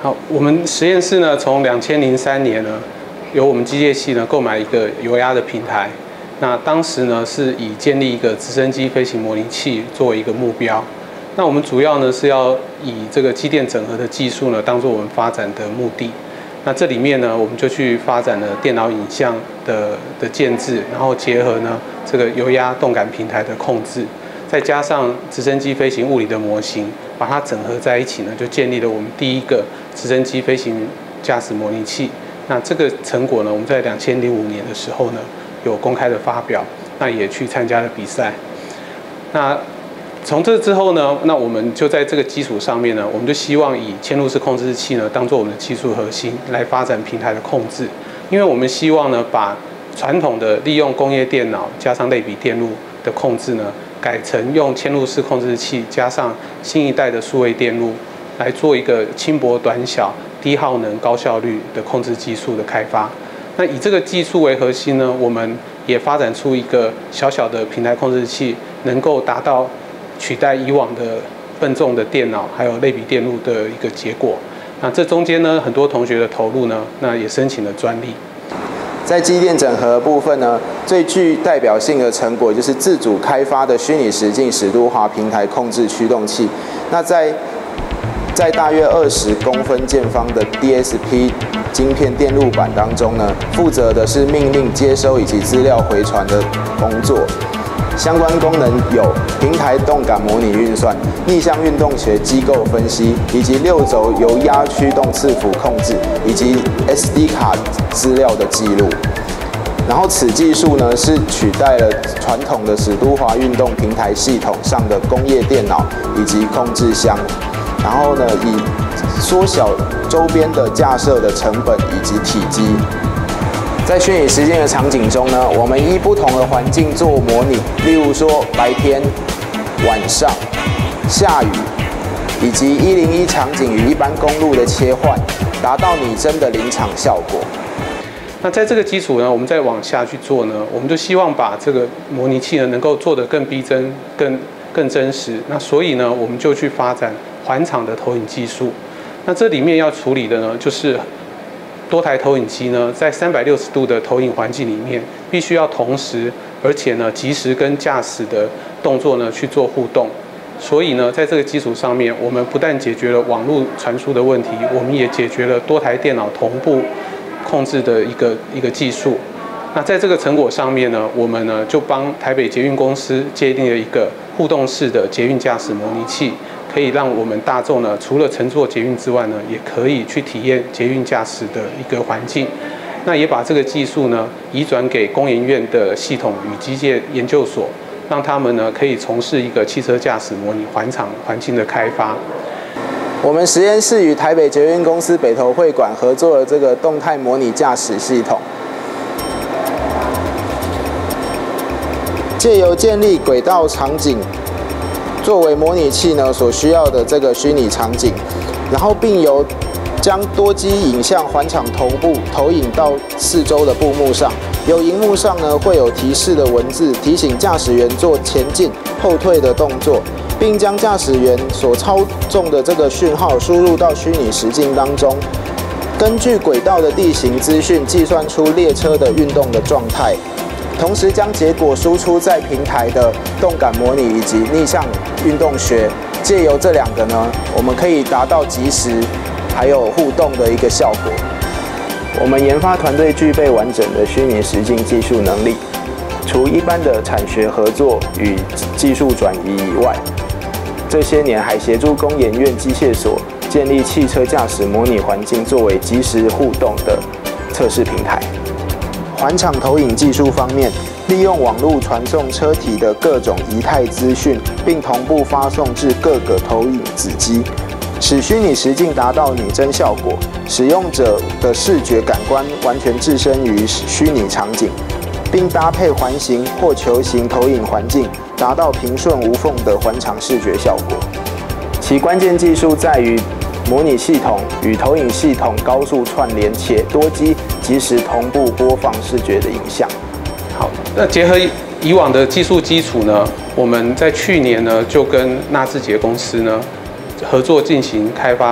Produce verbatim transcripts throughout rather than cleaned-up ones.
好，我们实验室呢，从两千零三年呢，由我们机械系呢购买一个油压的平台。那当时呢是以建立一个直升机飞行模拟器作为一个目标。那我们主要呢是要以这个机电整合的技术呢，当做我们发展的目的。那这里面呢，我们就去发展了电脑影像的的建制，然后结合呢这个油压动感平台的控制。再加上直升机飞行物理的模型，把它整合在一起呢，就建立了我们第一个直升机飞行驾驶模拟器。那这个成果呢，我们在两千零五年的时候呢，有公开的发表，那也去参加了比赛。那从这之后呢，那我们就在这个基础上面呢，我们就希望以嵌入式控制器呢，当做我们的技术核心来发展平台的控制，因为我们希望呢，把传统的利用工业电脑加上类比电路的控制呢，改成用嵌入式控制器加上新一代的数位电路，来做一个轻薄短小、低耗能、高效率的控制技术的开发。那以这个技术为核心呢，我们也发展出一个小小的平台控制器，能够达到取代以往的笨重的电脑还有类比电路的一个结果。那这中间呢，很多同学的投入呢，那也申请了专利。 在机电整合部分呢，最具代表性的成果就是自主开发的虚拟实境史都华平台控制驱动器。那在在大约二十公分见方的 D S P 晶片电路板当中呢，负责的是命令接收以及资料回传的工作。相关功能有平台动感模拟运算、逆向运动学机构分析，以及六轴油压驱动伺服控制，以及 S D 卡资料的记录。然后此技术呢是取代了传统的史都华运动平台系统上的工业电脑以及控制箱，然后呢以缩小周边的架设的成本以及体积。在虚拟实境的场景中呢，我们依不同的环境做模拟，例如说白天、晚上、下雨，以及一零一场景与一般公路的切换，达到拟真的临场效果。 那在这个基础呢，我们再往下去做呢，我们就希望把这个模拟器呢能够做得更逼真、更更真实。那所以呢，我们就去发展环场的投影技术。那这里面要处理的呢，就是多台投影机呢，在三百六十度的投影环境里面，必须要同时，而且呢，及时跟驾驶的动作呢去做互动。所以呢，在这个基础上面，我们不但解决了网络传输的问题，我们也解决了多台电脑同步控制的一个一个技术。那在这个成果上面呢，我们呢就帮台北捷运公司界定了一个互动式的捷运驾驶模拟器。可以让我们大众呢，除了乘坐捷运之外呢，也可以去体验捷运驾驶的一个环境。那也把这个技术呢，移转给工研院的系统与机械研究所，让他们呢可以从事一个汽车驾驶模拟环场环境的开发。 我们实验室与台北捷运公司北投会馆合作了这个动态模拟驾驶系统，借由建立轨道场景作为模拟器呢所需要的这个虚拟场景，然后并由将多机影像环场同步投影到四周的布幕上，由荧幕上呢会有提示的文字提醒驾驶员做前进、后退的动作，并将驾驶员所操纵的这个讯号输入到虚拟实境当中，根据轨道的地形资讯计算出列车的运动的状态。同时将结果输出在平台的动感模拟以及逆向运动学，借由这两个呢，我们可以达到即时还有互动的一个效果。我们研发团队具备完整的虚拟实境技术能力，除一般的产学合作与技术转移以外，这些年还协助工研院机械所建立汽车驾驶模拟环境，作为即时互动的测试平台。环场投影技术方面，利用网络传送车体的各种仪态资讯，并同步发送至各个投影子机，使虚拟实境达到拟真效果，使用者的视觉感官完全置身于虚拟场景，并搭配环形或球形投影环境，达到平顺无缝的环场视觉效果。其关键技术在于模拟系统与投影系统高速串联，且多机即时同步播放视觉的影像。 好，那结合以往的技术基础呢，我们在去年呢就跟纳智捷公司呢合作进行开发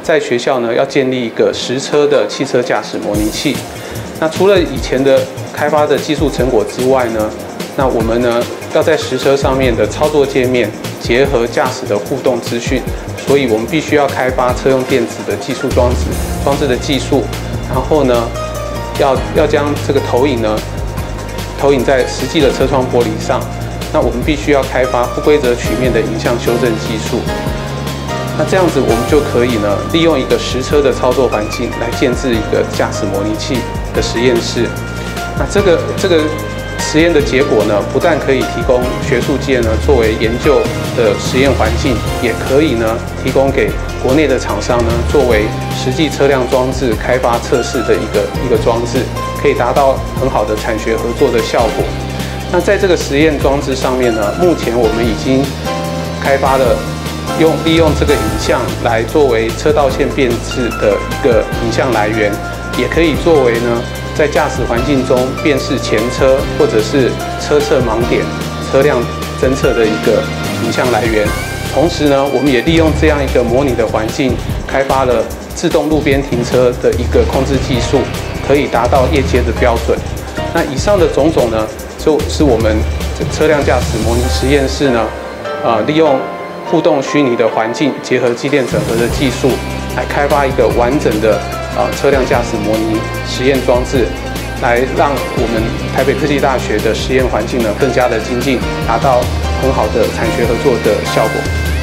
在学校呢要建立一个实车的汽车驾驶模拟器。那除了以前的开发的技术成果之外呢，那我们呢要在实车上面的操作界面结合驾驶的互动资讯，所以我们必须要开发车用电子的技术装置装置的技术，然后呢要要将这个投影呢投影在实际的车窗玻璃上。那我们必须要开发不规则曲面的影像修正技术。那这样子我们就可以呢利用一个实车的操作环境来建置一个驾驶模拟器的实验室。那这个这个实验的结果呢，不但可以提供学术界呢作为研究的实验环境，也可以呢提供给国内的厂商呢作为实际车辆装置开发测试的一个一个装置，可以达到很好的产学合作的效果。那在这个实验装置上面呢，目前我们已经开发了用利用这个影像来作为车道线辨识的一个影像来源，也可以作为呢在驾驶环境中辨识前车或者是车侧盲点、车辆侦测的一个影像来源。同时呢，我们也利用这样一个模拟的环境，开发了自动路边停车的一个控制技术，可以达到业界的标准。那以上的种种呢，就是我们车辆驾驶模拟实验室呢，呃，利用互动虚拟的环境，结合机电整合的技术，来开发一个完整的呃车辆驾驶模拟实验装置，来让我们台北科技大学的实验环境呢更加的精进，达到很好的产学合作的效果。